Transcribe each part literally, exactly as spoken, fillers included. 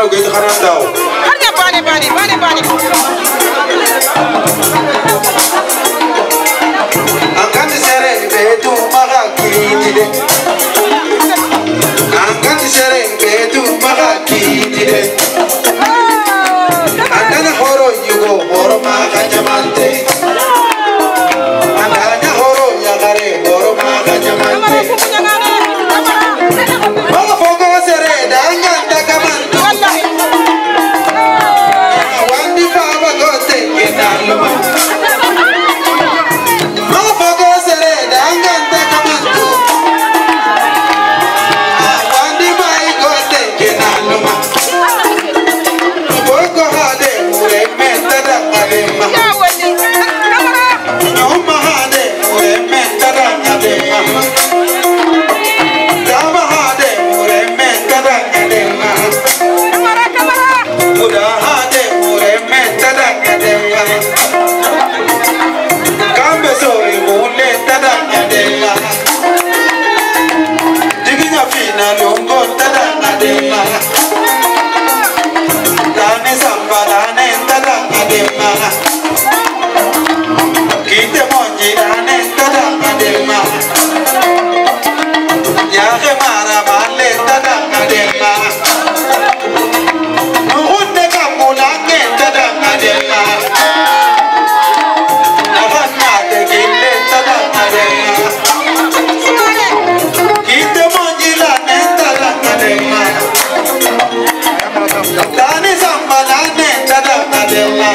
Karo gitu kanan tahu. Harga bani bani bani bani. Angkat sering betu maka kiri. Angkat sering betu maka kiri. Anda horo yugo horo maka jamante. Anda horo ya kare horo maka jamante. Maka fogo sere dangan dakaman. Wandi baba gote kenaluma. Maka fogo sere dangan dakaman. Wandi bai gote kenaluma. Fogo hade mure menta dakalema. Nyoma hade mure menta dakalema. Dama hade mure menta dakalema. Muda hade mure menta dakalema. Kambe sori mule dakalema. Jiginya fina lungo dakalema. Dane sambalane dakalema. Kite monji dane dakalema. Yahe mara bale dakalema. Nuhunde kamulange dakalema. Nahannate gille dakalema. Kite monji lane dakalema. Dane sambalane dakalema.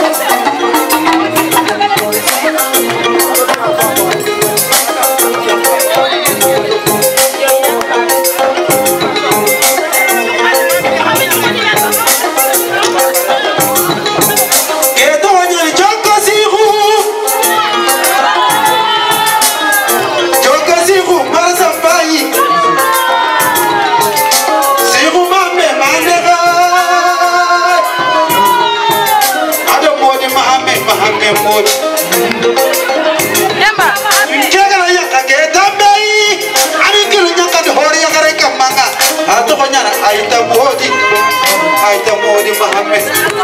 Aita modi, aita modi Muhammad.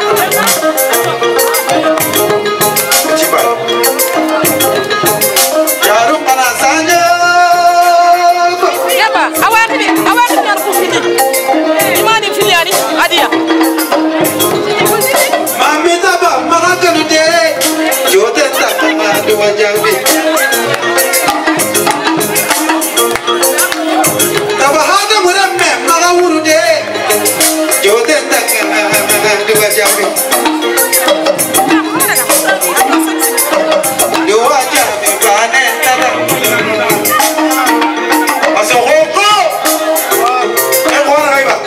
Cibai. Jarum panasanya. Ya ba, awak ni, awak ni aku sini. Di mana sini ani? Adia. Mami taba, makan ude. Jodoh tak kemana dua jambi. Taba hada murame, makan ude. Jodoh tak kemana dua jambi. Dua jambi panen tada. Masuk hoko. Eh, orang apa?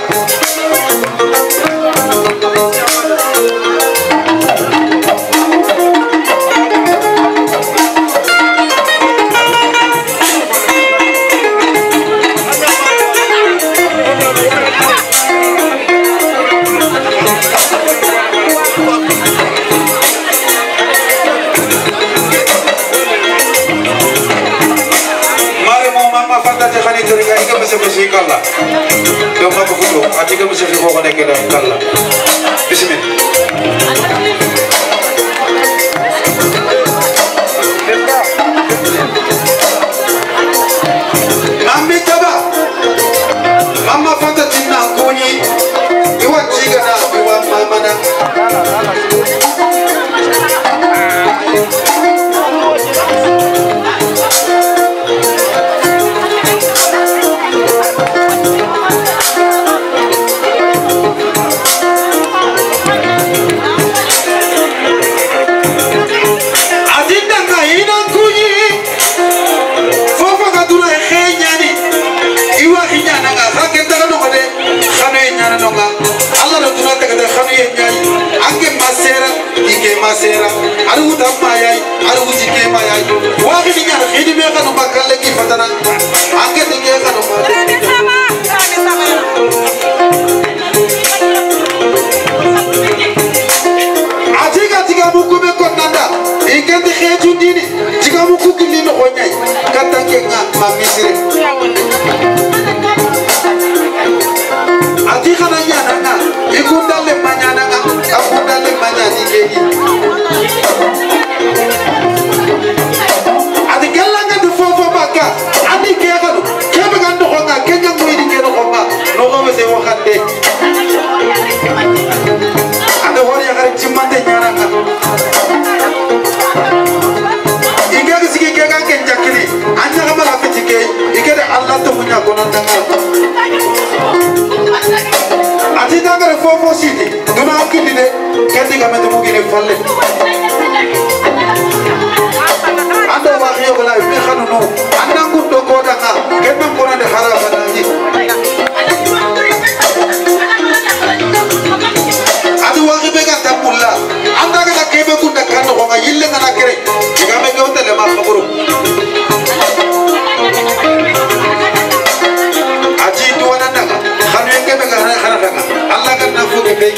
Kalla do ma ko do ati ko musse ko ko nek la kalla bismillah mammi taba mama fata tinna ko ni iwa jiga na iwa mama na Allah do tuna taga khanu ye nyai ange masera ike masera aru damma yai aru jike ma yai wa gi nyar khidi me khanu bakalle ki fatana ange dinge khanu ma sama sama ajiga tiga buku be konanda ike de kheju dini tiga buku kili no nyai katange nga ma misire ati khana yana to munya ko nan danga ati danga fofo sidi duna kindi de kendi ga metu mu gine falle ando wa yo ko la be xanu no anangu to ko danga kenna ko na de haraba dani adu wa be ga tamulla anda ga kebe ku da kan ko ga yille ngana kere ga me ko tele ma xaburu aji to wana daga xanu kebe ga xana daga Allah ga na fu be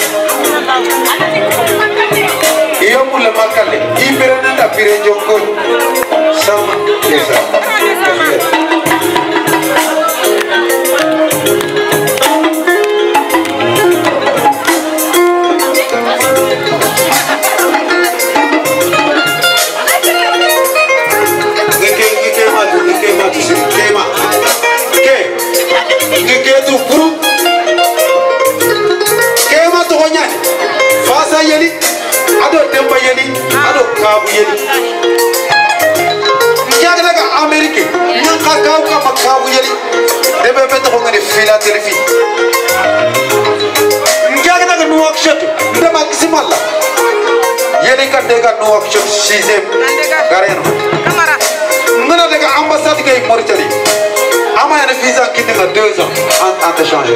iyo mulle makale ibere na da pire jonko sama esa yeli ado temba yeli ado kabu yeli njaga daga amerike nyan ka kabu ka makabu yeli debe beta ko ngani philadelphia njaga daga nouakchott ndema kisimalla yeli ka daga nouakchott sixième gareno kamara ngana daga ambassade kay Mauritanie ama yana visa kiti na deux ans en en te changer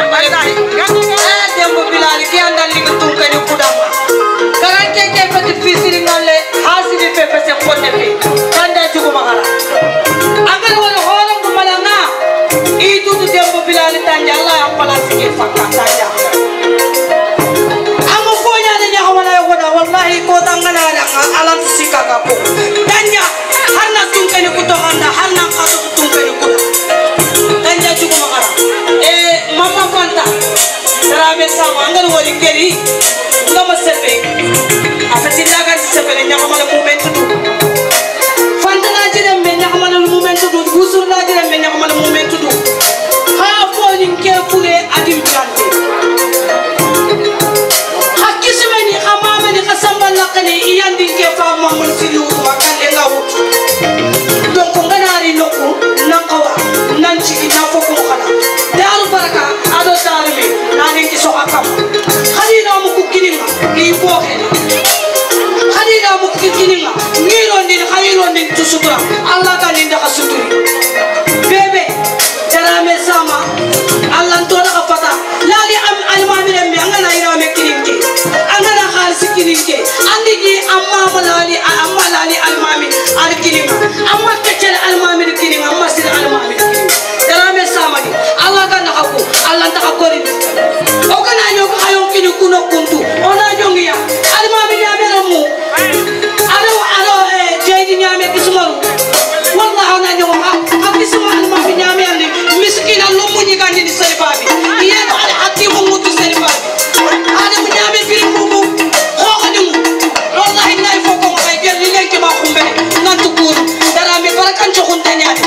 dembo bilali ki andal li ko tum kany kudama karante ke petit fisiri ngale hasidi pe pe se khonne pe kanda jugo mahara agar wala holam ko malanga itu tu dembo bilali tanja Allah ya palasi ke fakka tanja amo fonya de nya wala wala wallahi ko tangana alam sikaka ko tanja hanna tum kany kudama hanna qadu tum kany kudama tanja jugo mahara eh mama fanta Sarame sama angal wali keri ngama sepe afati daga sepe nya kamala moment du fanta na jere me nya kamala moment du gusur na jere me nya kamala moment du ha fo ni ke fule adim plante hakisi meni khamama ni khasamba lakani iyandi ke fa mamul silu makale ngawut donc nganari nokku nankawa nanchi na foko khala daru baraka ado darmi nani ki so akam khadina mu ku kininga ki boxe khadina mu ku kininga ngiro ndin khayiro ndin tusukura Allah ka ninda khasuturi bebe jarame sama Allah ntona khafata lali am almamire me angana ira me kininke angana khalsi kininke andigi amma malali amma lali almami al kininga amma kecel almami kininga amma sir almami jarame sama ni Allah ka nakaku Allah ta korin o kana nyoko hayon kini kuno kuntu ona jongiya almami nyamere mu alo alo eh jeedi nyame kismaru wallahi ona nyoko ha akisma almami nyame andi miskina lumu nyigandi ni seribabi yeno al hatimu mutu seribabi ale mu nyame firi mu mu khokani mu wallahi nay foko mo kay gel lenke ma khumbe nantu kur dara me barakan chokun tanyani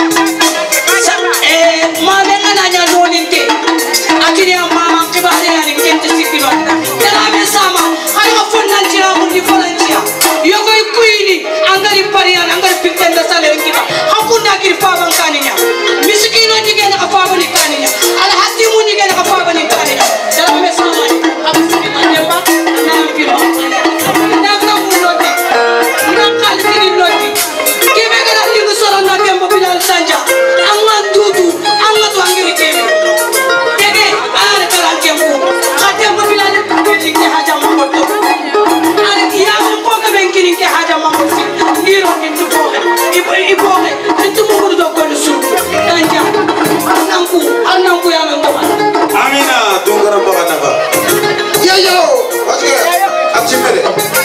eh ma benga nanya noninte akiri mama kibari yani kente sikino dara sama ayo fonnan tira mun ni fonantia yogo kuini angari parian angari pitenda sale kita hakuna kiri faban kaninya miskino digena ka faban kaninya al hatimu digena ka faban kaninya dara sama absini mandeba na mpiro na ka munoti na kali kiri noti kebe gara lingu soro na tembo bilal sanja amman dudu amman to angiri kebe kebe ala kala tembo khatem bilal kebe ke haja mamoto ala kiya ko ka ben kiri ke haja mamoto iro ni to ko ibo ibo ni to mo do ko su tanja ananku ananku ya men baba amina dungara bagana ba yo yo waske achimere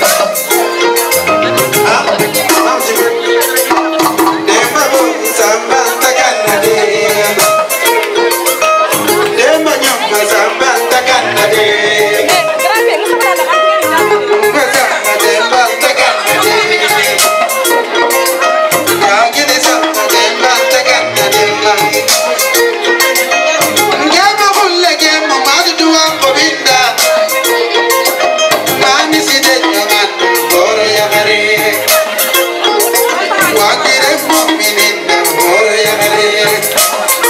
ah achimere demba go samba takana de demba nyamba samba takana de demba takana de ya gine samba demba takana de ngaba kulle ke mamadu duwa kobinda nani side nyangan goro ya gare wakire mu'minin goro ya gare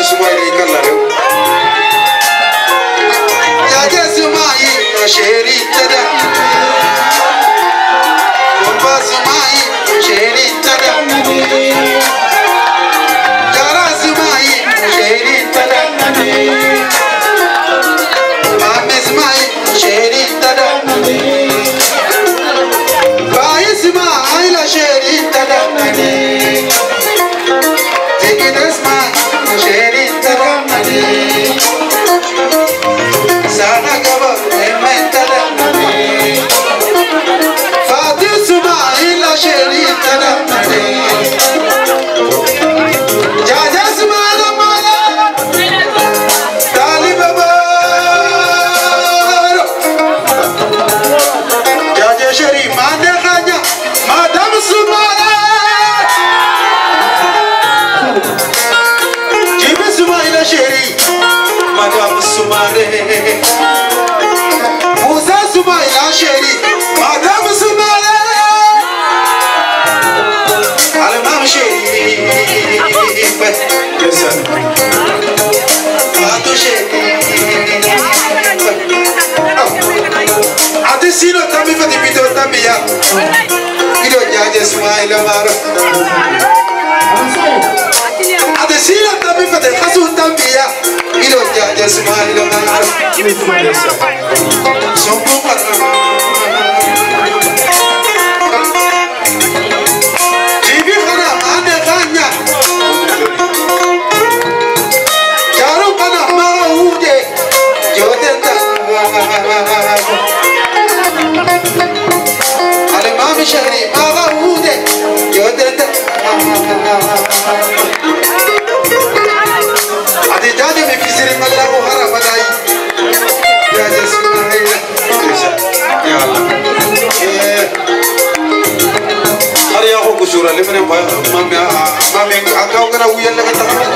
jadi semua ini ikan lah. Jadi semua ini sheri tada. Kumpa semua ini sheri tada. Jara semua ini sheri tada. Mame semua ini sheri tada. Bayi semua ini sheri tada. Sana kabar ementada, Fatih Sumaila Sheritada, Jaja Sumaila Mala, Talibabar, Jaja Sheri Mandekanya, Madam Sumala, Jimmy Sumaila Sheri. Madam Sumare, Musa Sumaila Sheri, Madam Sumare, Alamam Sheri, yes sir, Matu Sheri. Ati sino tambi fati pito tambi ya, ido jaje Sumaila Maro. Ati sino tambi fati kasu tambi ya. Ido jaja Sumaila Maro, sumbu parna. Jibi kana ane kanya, jaru kana maga uje, jodenta. Ale mami shari maga uje, jodenta. Adi jadi me fisiri mallahu haramadai. Ya Bismillah. Ya Allah. Eh. Hari aku kusura le mene mami mami akau kana uyan la kata.